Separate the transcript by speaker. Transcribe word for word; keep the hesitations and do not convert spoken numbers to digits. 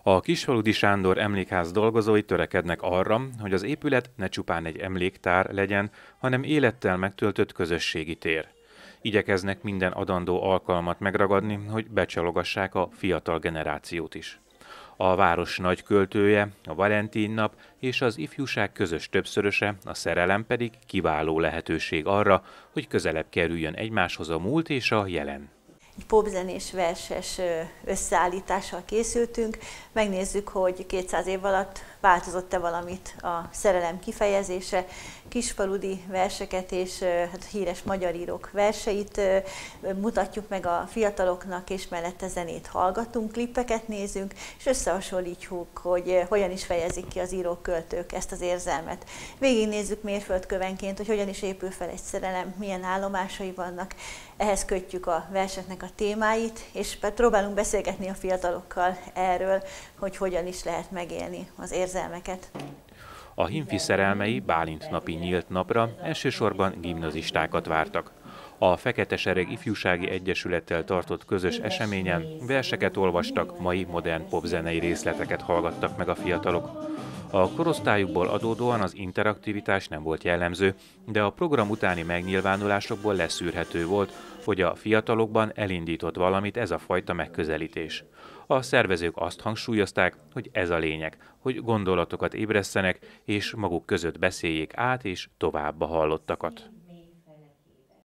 Speaker 1: A Kisfaludy Sándor Emlékház dolgozói törekednek arra, hogy az épület ne csupán egy emléktár legyen, hanem élettel megtöltött közösségi tér. Igyekeznek minden adandó alkalmat megragadni, hogy becsalogassák a fiatal generációt is. A város nagy költője, a Valentin nap és az ifjúság közös többszöröse, a szerelem pedig kiváló lehetőség arra, hogy közelebb kerüljön egymáshoz a múlt és a jelen.
Speaker 2: Egy popzenés verses összeállítással készültünk. Megnézzük, hogy kétszáz év alatt változott-e valamit a szerelem kifejezése. Kisfaludy verseket és hát, híres magyar írók verseit mutatjuk meg a fiataloknak, és mellette zenét hallgatunk, klippeket nézünk, és összehasonlítjuk, hogy hogyan is fejezik ki az írók, költők ezt az érzelmet. Végignézzük mérföldkövenként, hogy hogyan is épül fel egy szerelem, milyen állomásai vannak. Ehhez kötjük a verseknek a témáit, és próbálunk beszélgetni a fiatalokkal erről, hogy hogyan is lehet megélni az érzelmeket.
Speaker 1: A Himfi szerelmei Bálint napi nyílt napra elsősorban gimnazistákat vártak. A Fekete Sereg Ifjúsági Egyesülettel tartott közös eseményen verseket olvastak, mai modern popzenei részleteket hallgattak meg a fiatalok. A korosztályukból adódóan az interaktivitás nem volt jellemző, de a program utáni megnyilvánulásokból leszűrhető volt, hogy a fiatalokban elindított valamit ez a fajta megközelítés. A szervezők azt hangsúlyozták, hogy ez a lényeg, hogy gondolatokat ébresszenek és maguk között beszéljék át és tovább a hallottakat.